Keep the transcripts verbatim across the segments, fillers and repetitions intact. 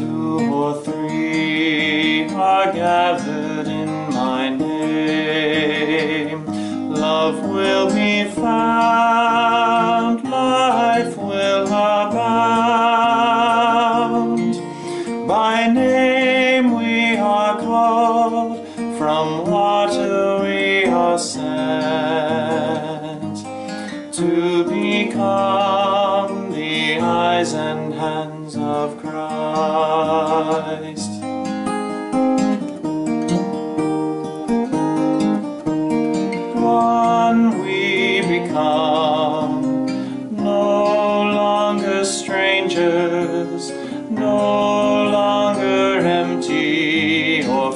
two or three are gathered in my name, love will be found, life will abound. By name we are called, from water we are sent, to become the eyes and hands of Christ. One we become, no longer strangers, no longer empty or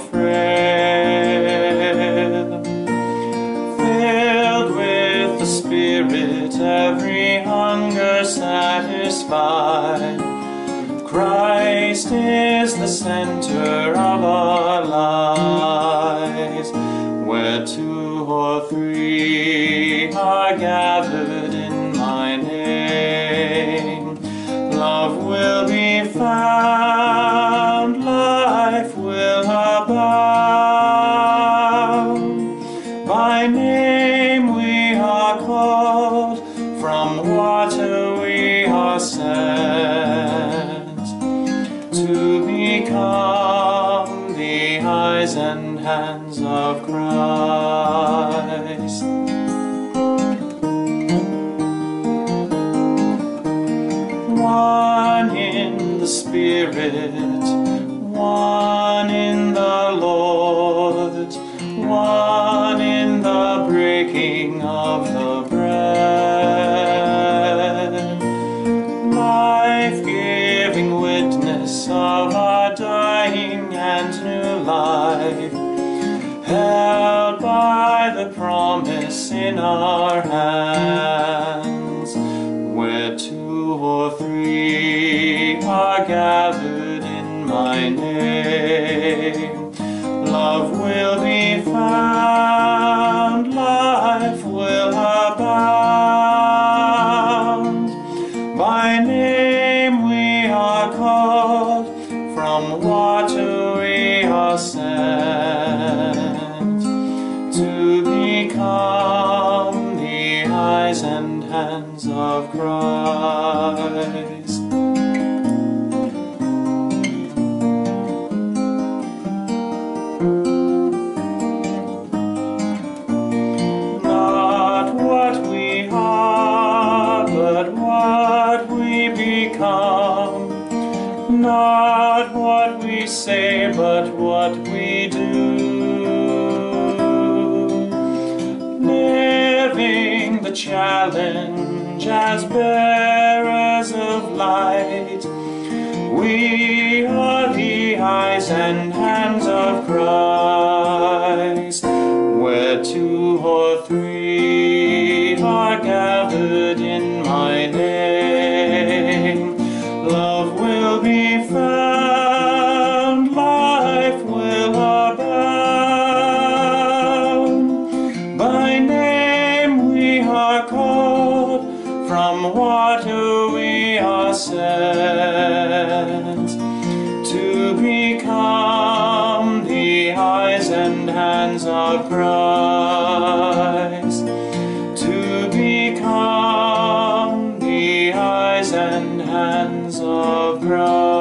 frail, filled with the Spirit, every hunger satisfied. Christ is the center of our lives. Where two or three are gathered in my name, love will be found, life will abound. By name we are called, from water we are sent, to become the eyes and hands of Christ. One in the Spirit, one in the Lord, one in the breaking of the bread, life-giving witness of our dying and new life, held by the promise in our hands. Where two or three are gathered in my name, love will be found, life will abound. By name we are called, from water we are sent, to become the eyes and hands of Christ. Not what we are, but what we become. Not what we say, but what we do. Living the challenge as bearers of light, we are the eyes and hands of Christ. Where two or three are gathered in my name, love will be found, life will abound. By name we are called, from water we are sent, to become the eyes and hands of Christ, to become the eyes and hands of Christ.